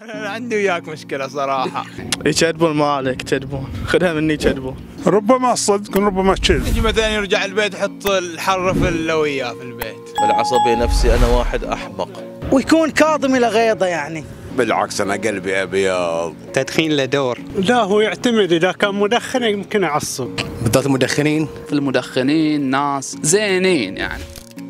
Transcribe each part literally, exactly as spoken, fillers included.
أنا عندي وياك مشكلة صراحة. يكذبون ما عليك يكذبون، خذها مني يكذبون. ربما الصدق ربما الكذب. يجي مثلا يرجع البيت يحط الحرف اللي وياه في البيت. العصبي نفسي أنا واحد أحمق. ويكون كاظم إلى غيظه يعني. بالعكس أنا قلبي أبيض. تدخين له دور. لا هو يعتمد إذا كان مدخن يمكن يعصب. بالذات المدخنين. في المدخنين ناس زينين يعني.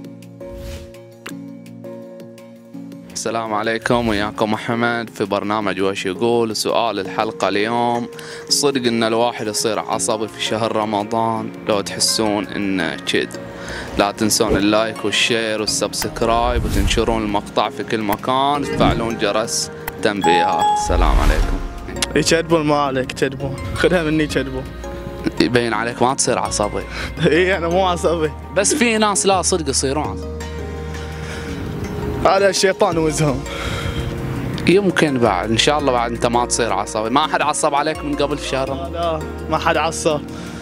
السلام عليكم، وياكم محمد في برنامج وش يقول. سؤال الحلقة اليوم: صدق ان الواحد يصير عصبي في شهر رمضان؟ لو تحسون انه كذب لا تنسون اللايك والشير والسبسكرايب وتنشرون المقطع في كل مكان وتفعلون جرس تنبيهات. السلام عليكم. يكذبون ما عليك يكذبون، خذها مني يكذبون. يبين عليك ما تصير عصبي. اي انا مو عصبي، بس في ناس لا صدق يصيرون عصبي. هذا الشيطان وزهم. يمكن بعد ان شاء الله بعد انت ما تصير عصبي. ما حد عصب عليك من قبل في شهر رمضان؟ لا ما حد عصب.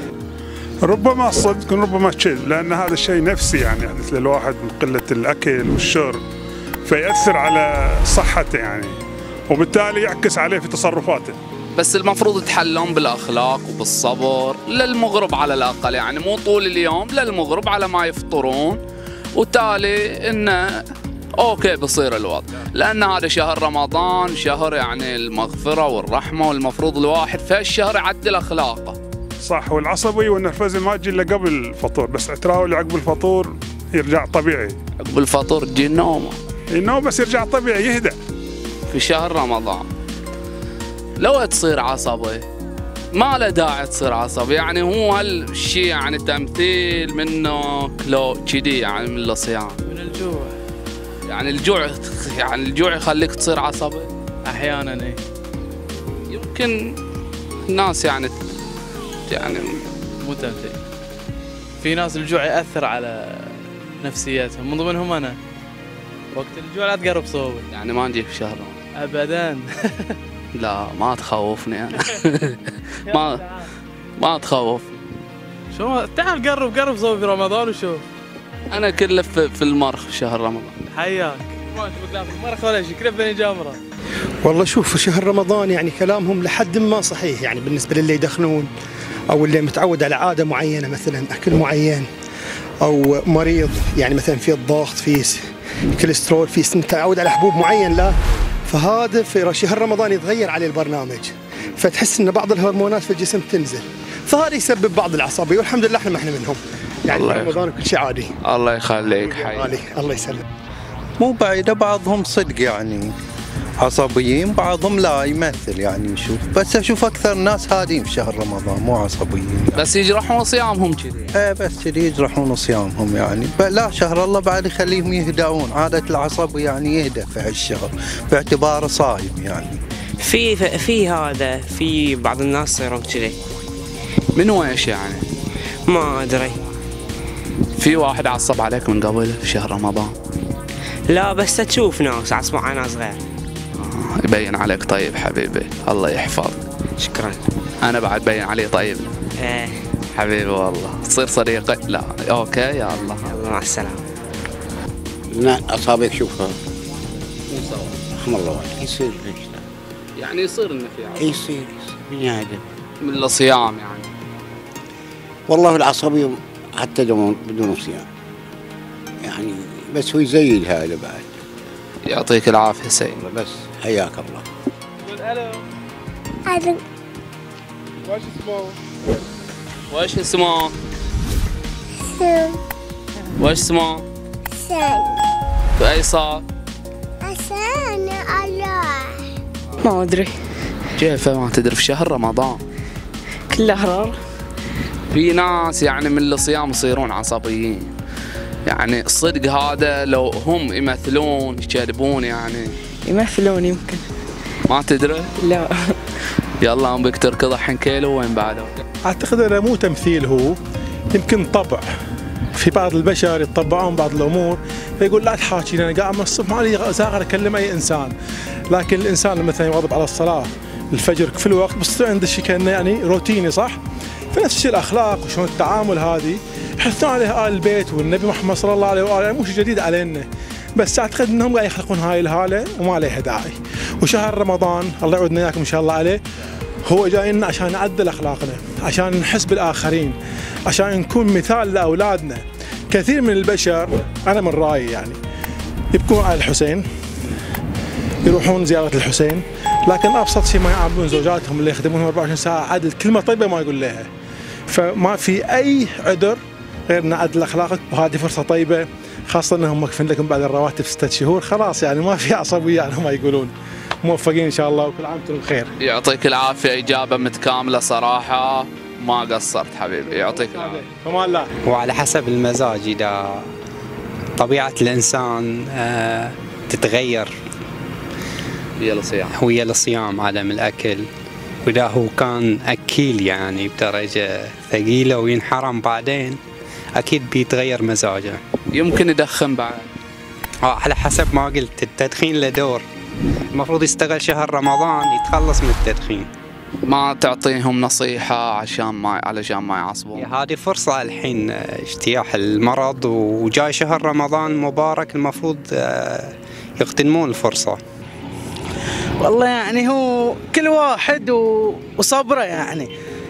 ربما الصدق ربما الكذب، لأن هذا الشيء نفسي يعني يحدث للواحد من قلة الأكل والشرب، فيأثر على صحته يعني، وبالتالي يعكس عليه في تصرفاته. بس المفروض تحلون بالاخلاق وبالصبر للمغرب على الاقل، يعني مو طول اليوم، للمغرب على ما يفطرون، وتالي انه اوكي بصير الوضع، لان هذا شهر رمضان شهر يعني المغفره والرحمه، والمفروض الواحد في هالشهر يعدل اخلاقه. صح، والعصبي والنرفزي ما تجي الا قبل الفطور، بس تراه اللي عقب الفطور يرجع طبيعي. عقب الفطور تجي النومه. النوم بس يرجع طبيعي يهدأ. في شهر رمضان لو تصير عصبي ما له داعي تصير عصبي، يعني هو هالشيء يعني تمثيل منه لو كذي يعني من الصيام من الجوع. يعني الجوع يعني الجوع يخليك تصير عصبي احيانا. ايه يمكن الناس يعني يعني مو تمثيل. في ناس الجوع يأثر على نفسيتهم، من ضمنهم انا. وقت الجوع لا تقرب صوبي، يعني ما نجيك في شهر ابدا. لا ما تخوفني انا. ما ما تخوف. شو تعال قرب قرب صوبي في رمضان وشوف. انا كله في, في المرخ في شهر رمضان. حياك. ما انت لا في المرخ ولا شيء، كله بني جمره. والله شوف، في شهر رمضان يعني كلامهم لحد ما صحيح، يعني بالنسبه للي يدخنون او اللي متعود على عاده معينه، مثلا اكل معين، او مريض يعني مثلا في الضغط، في كوليسترول، في متعود على حبوب معين، لا فهذا في شهر رمضان يتغير عليه البرنامج، فتحس ان بعض الهرمونات في الجسم تنزل، فهذا يسبب بعض العصبيه، والحمد لله احنا ما احنا منهم. يعني الله رمضان وكل شيء عادي. الله يخليك حي. الله يسلمك. مو بعيدة، بعضهم صدق يعني عصبيين، بعضهم لا يمثل يعني. شوف بس اشوف اكثر ناس هادين في شهر رمضان مو عصبيين يعني. بس يجرحون صيامهم كذي. ايه بس كذي يجرحون صيامهم يعني. لا شهر الله بعد يخليهم يهدأون، عادة العصبي يعني يهدأ في هالشهر باعتباره صايم يعني. في في هذا في بعض الناس يصيرون كذي. من ويش يعني؟ ما ادري. في واحد عصب عليك من قبل في شهر رمضان؟ لا بس تشوف ناس عصبوا على ناس غير. آه يبين عليك طيب حبيبي، الله يحفظك. شكرا. انا بعد بين علي طيب. ايه حبيبي والله. تصير صديقي؟ لا اوكي يا الله. يلا مع السلامه. لا أصابك شوفها مو سوا. رحم الله يصير يعني يصير انه في عصب. يصير بني آدم من الصيام يعني. والله العصبي حتى بدون صيام يعني، بس هو يزيد هذا بعد. يعطيك العافية سيد. بس حياك الله. قول الو. الو. وش اسمه؟ وش اسمه؟ سام. وش اسمه؟ سام. بأي صوت؟ عشان الله. ما ادري. كيف ما تدري في شهر رمضان؟ كله حرار. في ناس يعني من الصيام يصيرون عصبيين، يعني الصدق هذا لو هم يمثلون يكذبون يعني. يمثلون يمكن. ما تدري؟ لا. يلا ام بك تركض الحين كيلو وين بعده؟ اعتقد انه مو تمثيل، هو يمكن طبع. في بعض البشر يطبعون بعض الامور، فيقول لا تحاكيني انا قاعد من الصبح مالي زاغر اكلم اي انسان، لكن الانسان لما مثلا يواظب على الصلاه الفجر في الوقت بس عنده شيء كانه يعني روتيني صح؟ فنفس الشيء الاخلاق وشلون التعامل هذه يحثون عليها ال البيت والنبي محمد صلى الله عليه واله، مو شيء جديد علينا، بس اعتقد انهم قاعد يخلقون هاي الهاله وما عليها داعي. وشهر رمضان الله يعودنا اياكم ان شاء الله عليه هو جاينا عشان نعدل اخلاقنا، عشان نحس بالاخرين، عشان نكون مثال لاولادنا. كثير من البشر انا من رايي يعني يبكون على الحسين، يروحون زياره الحسين، لكن ابسط شيء ما يعاملون زوجاتهم اللي يخدمونهم أربعة وعشرين ساعه عدل كلمه طيبه ما يقول لها. فما في اي عذر غير نعدل اخلاقك، وهذه فرصه طيبه خاصه انهم مكفين لكم بعد الرواتب ستة شهور، خلاص يعني ما في عصبيه على ما يقولون. موفقين ان شاء الله وكل عام وانتم بخير. يعطيك العافيه، اجابه متكامله صراحه، ما قصرت حبيبي، يعطيك العافيه. فما الله. وعلى حسب المزاج، اذا طبيعه الانسان آه تتغير ويا الصيام ويا الصيام عدم الاكل، واذا هو كان اكيل يعني بدرجه ثقيله وينحرم بعدين اكيد بيتغير مزاجه. يمكن يدخن بعد. اه على حسب ما قلت، التدخين له دور، المفروض يستغل شهر رمضان يتخلص من التدخين. ما تعطيهم نصيحة عشان ما علشان ما يعصبون؟ هذه فرصة الحين اجتياح المرض وجاي شهر رمضان مبارك، المفروض يغتنمون الفرصة. والله يعني هو كل واحد وصبره يعني.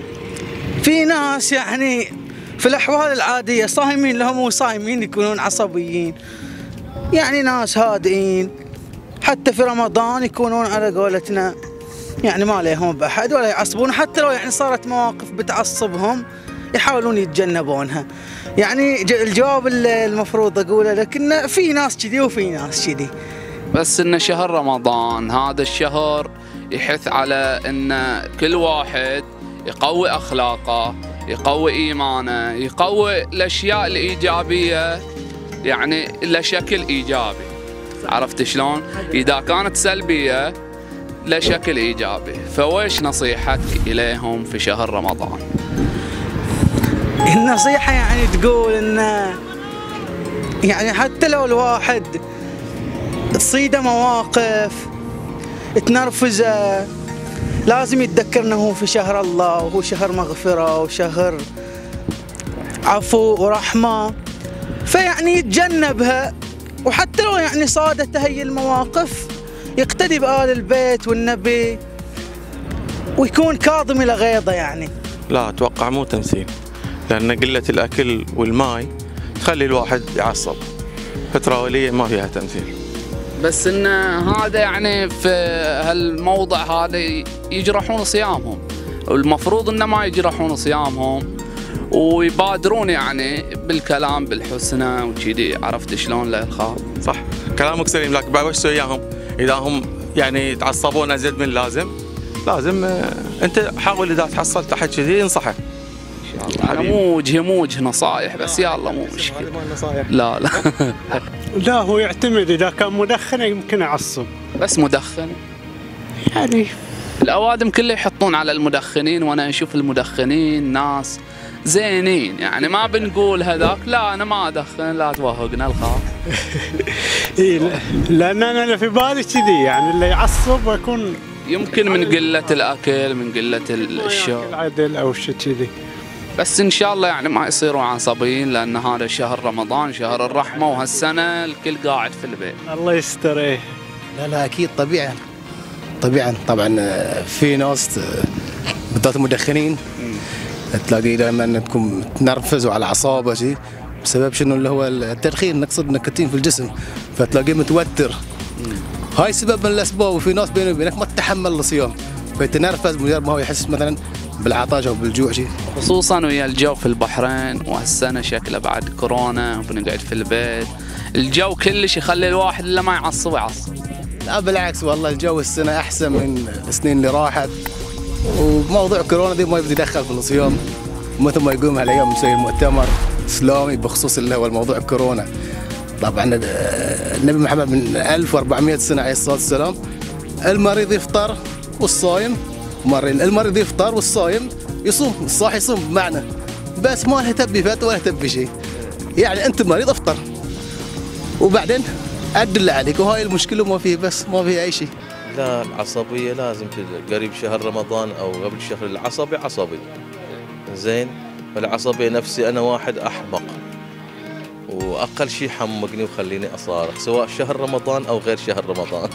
في ناس يعني في الأحوال العادية صايمين لهم وصايمين يكونون عصبيين، يعني ناس هادئين حتى في رمضان يكونون على قولتنا يعني ما عليهم بأحد ولا يعصبون، حتى لو يعني صارت مواقف بتعصبهم يحاولون يتجنبونها. يعني الجواب اللي المفروض أقوله لك إن في ناس كذي وفي ناس كذي، بس إن شهر رمضان هذا الشهر يحث على إن كل واحد يقوي أخلاقه، يقوي إيمانه، يقوي الأشياء الإيجابية يعني لشكل إيجابي. عرفت شلون؟ إذا كانت سلبية لشكل إيجابي. فويش نصيحتك إليهم في شهر رمضان؟ النصيحة يعني تقول إن يعني حتى لو الواحد تصيده مواقف تنرفزه لازم يتذكر إنه هو في شهر الله، وهو شهر مغفرة وشهر عفو ورحمة، فيعني يتجنبها. وحتى لو يعني صادته هي المواقف يقتدي بآل البيت والنبي ويكون كاظم إلى غيظه يعني. لا أتوقع مو تمثيل، لأن قلة الأكل والماء تخلي الواحد يعصب. فترة ولية ما فيها تمثيل. بس إن هذا يعني في هالموضع هذا يجرحون صيامهم، والمفروض إنه ما يجرحون صيامهم ويبادرون يعني بالكلام بالحسنى وكذي. عرفت شلون لا يخاف؟ صح كلامك سليم، لكن بعد وش تسوي وياهم؟ إذا هم يعني يتعصبون أزيد من اللازم، لازم أنت حاول إذا تحصلت أحد كذي انصحه. إن شاء الله. مو وجه مو وجه نصائح بس، يلا مو مشكلة. لا لا لا هو يعتمد، إذا كان مدخن يمكن يعصب. بس مدخن يعني الأوادم كله يحطون على المدخنين، وأنا أشوف المدخنين ناس زينين يعني، ما بنقول هذاك لا أنا ما أدخن لا توهقنا الخاف. إيه لأن أنا اللي في بالي كذي يعني اللي يعصب يكون يمكن من قلة الأكل، من قلة الشرب العدل أو شيء كذي. بس إن شاء الله يعني ما يصيروا عصبيين، لأن هذا شهر رمضان شهر الرحمة، وهالسنة الكل قاعد في البيت. الله يستر. إيه لا لا أكيد طبيعي طبعا طبعا في ناس بالذات المدخنين تلاقي لما تكون تنرفزوا على اعصابه شيء بسبب شنو اللي هو التدخين، نقصد النيكوتين في الجسم، فتلاقيه متوتر. هاي سبب من الاسباب. وفي ناس بيني وبينك ما تتحمل الصيام فيتنرفز مجرد ما هو يحس مثلا بالعطش او بالجوع شيء. خصوصا ويا الجو في البحرين، وهالسنه شكله بعد كورونا وبنقعد في البيت، الجو كلش يخلي الواحد اللي ما يعصب يعصب. لا بالعكس والله الجو السنه احسن من السنين اللي راحت، وموضوع كورونا دي ما بدي يدخل في الصيام. مثل ما يقوم هالايام مسوي مؤتمر اسلامي بخصوص اللي هو الموضوع كورونا. طبعا النبي محمد من ألف وأربعمئة سنه عليه الصلاه والسلام المريض يفطر والصايم مريض، المريض يفطر والصايم يصوم، الصاحي يصوم بمعنى، بس ما له تبي فتوى ولا تبي شيء. يعني انت مريض افطر وبعدين أد اللي عليك، وهاي المشكله ما فيه، بس ما فيه اي شيء. لا العصبيه لازم في قريب شهر رمضان او قبل شهر العصبي عصبي زين، والعصبيه نفسي انا واحد احمق واقل شيء حمقني وخليني اصارخ سواء شهر رمضان او غير شهر رمضان.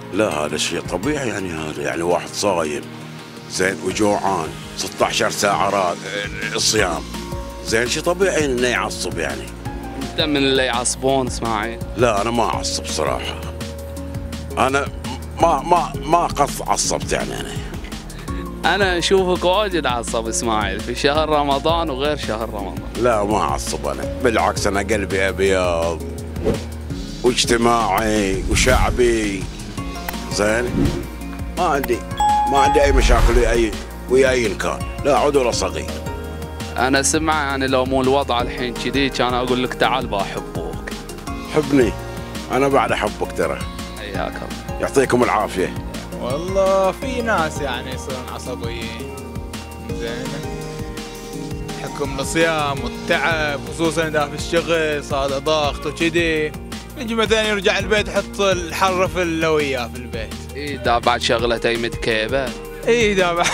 لا هذا شيء طبيعي يعني، هذا يعني واحد صايم زين وجوعان ستة عشر ساعة راد الصيام زين، شيء طبيعي انه يعصب يعني. انت من اللي يعصبون اسماعيل؟ لا انا ما اعصب صراحة، انا ما ما ما قد عصبت يعني. انا انا اشوفك واجد عصب اسماعيل في شهر رمضان وغير شهر رمضان. لا ما اعصب انا، بالعكس انا قلبي ابيض واجتماعي وشعبي زين، ما عندي ما عندي اي مشاكل ويا اي ويا اي كان، لا عود ولا صغير. انا سمع يعني لو مو الوضع الحين كذي كان اقول لك تعال بحبوك. حبني انا بعد احبك ترى. حياك الله. يعطيكم العافيه. والله في ناس يعني يصيرون عصبيين زين حكم الصيام والتعب، خصوصا اذا في الشغل صار ضغط وكذي، يجي مثلا يرجع البيت يحط الحرف لو وياه في البيت. اي دا بعد شغله اي متكيبه. اي دا بعد.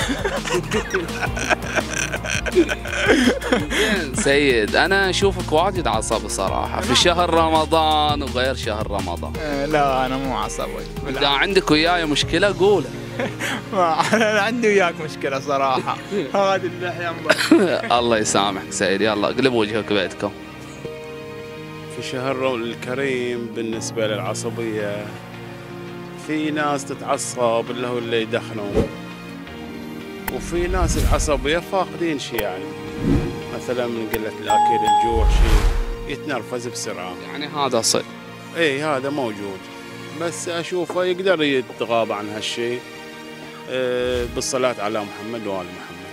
زين سيد، انا اشوفك واجد عصبي صراحه في شهر رمضان وغير شهر رمضان. لا انا مو عصبي. اذا عندك وياي مشكله قولها. انا عندي وياك مشكله صراحه. هذه اللحيه. الله يسامحك سيد، يلا اقلب وجهك بيتكم. في شهر الكريم بالنسبه للعصبيه في ناس تتعصب اللي هو اللي يدخنون، وفي ناس العصبيه فاقدين شيء يعني، مثلا من قله الاكل الجوع شيء يتنرفز بسرعه. يعني هذا صدق. اي هذا موجود، بس اشوفه يقدر يتغاضى عن هالشيء بالصلاه على محمد وال محمد.